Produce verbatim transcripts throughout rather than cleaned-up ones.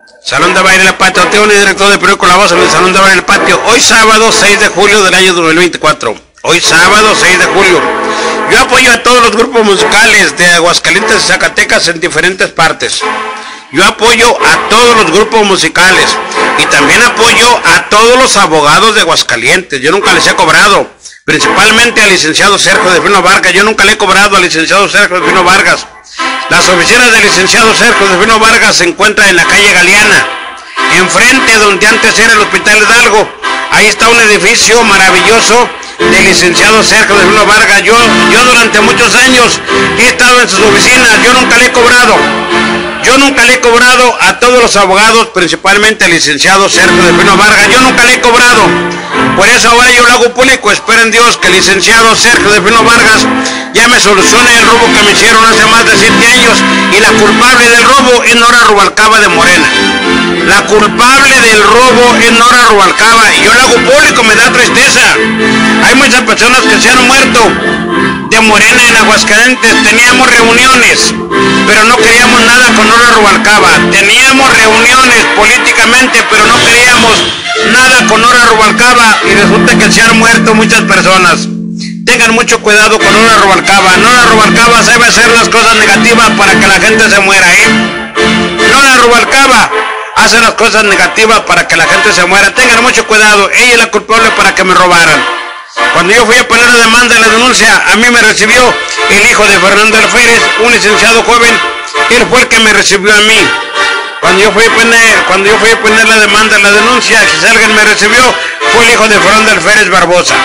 Salón de baile en el patio, tengo un director de periódico La Voz en el Salón de baile en el patio. Hoy sábado seis de julio del año dos mil veinticuatro. Hoy sábado seis de julio. Yo apoyo a todos los grupos musicales de Aguascalientes y Zacatecas en diferentes partes. Yo apoyo a todos los grupos musicales y también apoyo a todos los abogados de Aguascalientes. Yo nunca les he cobrado, principalmente al licenciado Sergio Delfino Vargas. Yo nunca le he cobrado al licenciado Sergio Delfino Vargas. Las oficinas del licenciado Sergio Delfino Vargas se encuentran en la calle Galeana, enfrente donde antes era el Hospital Hidalgo. Ahí está un edificio maravilloso del licenciado Sergio Delfino Vargas. Yo, yo durante muchos años he estado en sus oficinas. Yo nunca le he cobrado. Yo nunca le he cobrado a todos los abogados, principalmente al licenciado Sergio Delfino Vargas. Yo nunca le he cobrado. Por eso ahora yo lo hago público. Espero en Dios que el licenciado Sergio Delfino Vargas ya me solucione el robo que me hicieron hace más de siete años. Y la culpable del robo es Nora Rubalcaba de Morena. La culpable del robo es Nora Rubalcaba. Y yo lo hago público, me da tristeza. Hay muchas personas que se han muerto de Morena en Aguascalientes. Teníamos reuniones, pero no queríamos nada con Nora Rubalcaba. Teníamos reuniones políticamente, pero no queríamos nada con Nora Rubalcaba. Y resulta que se han muerto muchas personas. Tengan mucho cuidado con Nora Rubalcaba. Nora Rubalcaba sabe hacer las cosas negativas para que la gente se muera, ¿eh? Nora Rubalcaba hace las cosas negativas para que la gente se muera. Tengan mucho cuidado. Ella es la culpable para que me robaran. Cuando yo fui a poner la demanda y la denuncia, a mí me recibió el hijo de Fernando Alférez, un licenciado joven. Él fue el que me recibió a mí. Cuando yo fui a poner, cuando yo fui a poner la demanda y la denuncia, si alguien me recibió, fue el hijo de Fernando Alférez Barbosa.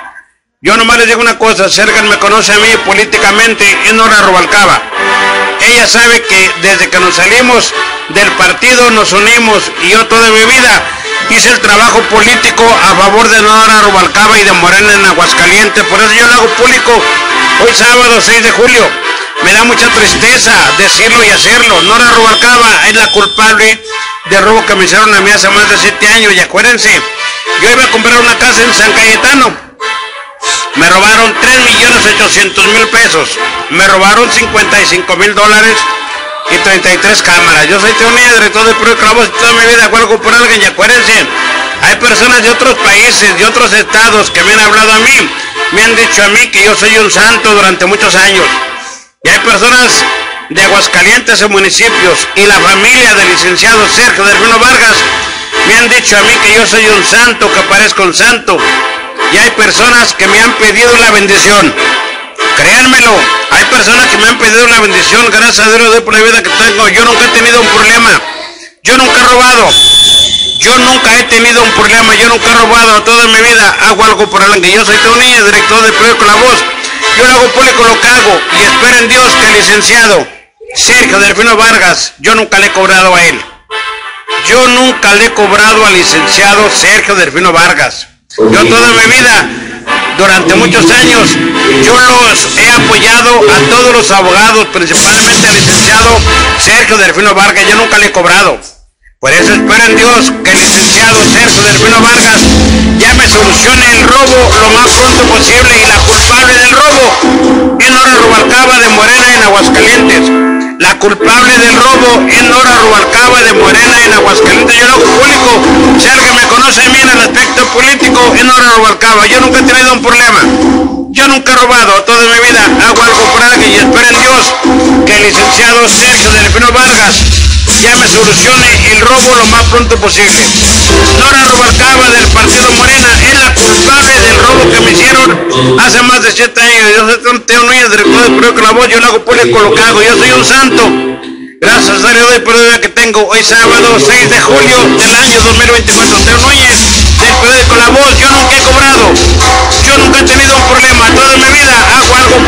Yo nomás les digo una cosa, si alguien me conoce a mí políticamente, es Nora Rubalcaba. Ella sabe que desde que nos salimos del partido nos unimos, y yo toda mi vida hice el trabajo político a favor de Nora Rubalcaba y de Morena en Aguascalientes. Por eso yo lo hago público hoy sábado seis de julio. Me da mucha tristeza decirlo y hacerlo. Nora Rubalcaba es la culpable del robo que me hicieron a mí hace más de siete años. Y acuérdense, yo iba a comprar una casa en San Cayetano. Me robaron tres millones ochocientos mil pesos. Me robaron cincuenta y cinco mil dólares y treinta y tres cámaras. Yo soy Teonía, director de periódico La Voz, y toda mi vida huelgo por alguien. Y acuérdense, hay personas de otros países, de otros estados que me han hablado a mí, me han dicho a mí que yo soy un santo durante muchos años. Y hay personas de Aguascalientes y municipios y la familia del licenciado Sergio Delfino Vargas me han dicho a mí que yo soy un santo, que parezco un santo. Y hay personas que me han pedido la bendición. Créanmelo, hay personas que me han pedido la bendición. Gracias a Dios doy por la vida que tengo. Yo nunca he tenido un problema. Yo nunca he robado. Yo nunca he tenido un problema. Yo nunca he robado. Toda mi vida hago algo por alguien. Yo soy Teonía, director del periódico La Voz. Yo lo hago público lo que hago. Y espero en Dios que el licenciado Sergio Delfino Vargas, yo nunca le he cobrado a él. Yo nunca le he cobrado al licenciado Sergio Delfino Vargas. Yo toda mi vida, durante muchos años, yo los he apoyado a todos los abogados, principalmente al licenciado Sergio Delfino Vargas. Yo nunca le he cobrado. Por eso espero en Dios que el licenciado Sergio Delfino Vargas ya me solucione el robo lo más pronto posible. Y la culpable del robo es Nora Rubalcaba de Morena en Aguascalientes. La culpable del robo es Nora Rubalcaba de Morena en Aguascalientes. Yo lo hago público. Si alguien me conoce a mí en el aspecto político, es Nora Rubalcaba. Yo nunca he tenido un problema. Yo nunca he robado. Toda mi vida hago algo por alguien y espero en Dios que el licenciado Sergio Delfino Vargas ya me solucione el robo lo más pronto posible. Nora Rubalcaba del partido Morena es la culpable del robo que me hicieron hace más de siete años. Yo soy Teo Núñez, director del periódico La Voz. Yo lo hago público lo que hago. Yo soy un santo. Gracias a Dios doy por la vida que tengo. Hoy sábado seis de julio del año dos mil veinticuatro. Teo Núñez del periódico La Voz. Yo nunca he cobrado. Yo nunca he tenido un problema. Toda mi vida hago algo